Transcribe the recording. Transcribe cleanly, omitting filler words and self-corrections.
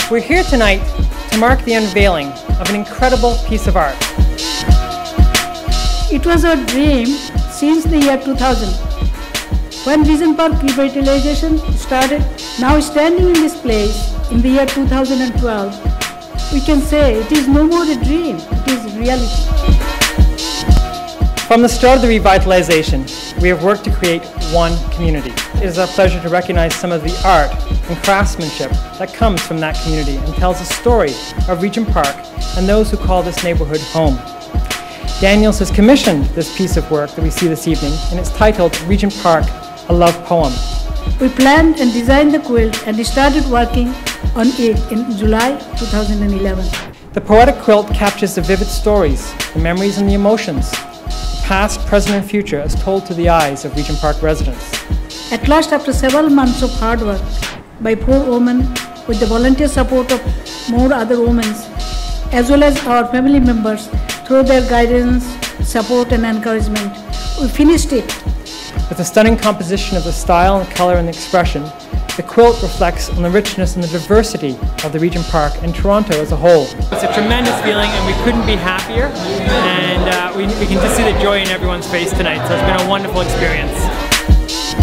We're here tonight to mark the unveiling of an incredible piece of art. It was our dream since the year 2000. When Vision Park revitalization started, now standing in this place in the year 2012, we can say it is no more a dream, it is reality. From the start of the revitalization, we have worked to create one community. It is our pleasure to recognize some of the art and craftsmanship that comes from that community and tells the story of Regent Park and those who call this neighborhood home. Daniels has commissioned this piece of work that we see this evening, and it's titled Regent Park, a Love Poem. We planned and designed the quilt and started working on it in July 2011. The poetic quilt captures the vivid stories, the memories and the emotions, the past, present and future as told through the eyes of Regent Park residents. At last, after several months of hard work by 4 women with the volunteer support of more other women, as well as our family members, through their guidance, support and encouragement, we finished it. With a stunning composition of the style and color and the expression, the quilt reflects on the richness and the diversity of the Regent Park and Toronto as a whole. It's a tremendous feeling and we couldn't be happier, and we can just see the joy in everyone's face tonight, so it's been a wonderful experience.